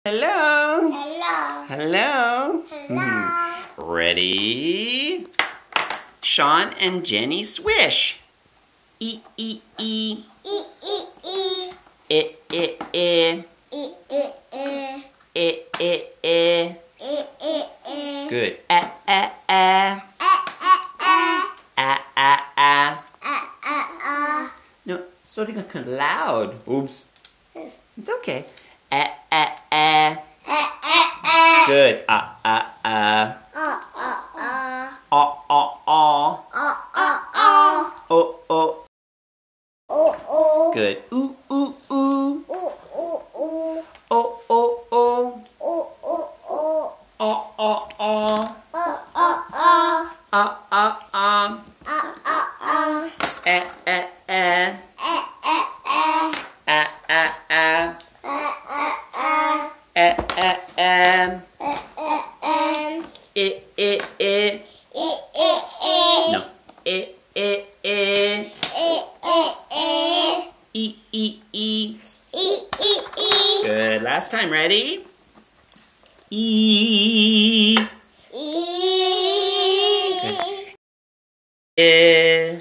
Hello. Hello. Hello. Hello. Ready? Sean and Jenny Swish. E, e, e. E, e, e. E, e, e. E, e, e. E, e, e. E, e, e. Good. A, a, a. A, a, a. No, starting kind of loud. Oops. It's okay. A, a, a. Good. A, a, a. O, o. Good. Ooh, ooh, ooh. O, o, o. A. E, e, e. A, a, a. E, e, e. E, e, e. No. E, e, e. E, e, e. Good. Last time. Ready? E. Good. E.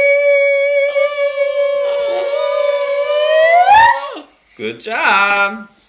Good job.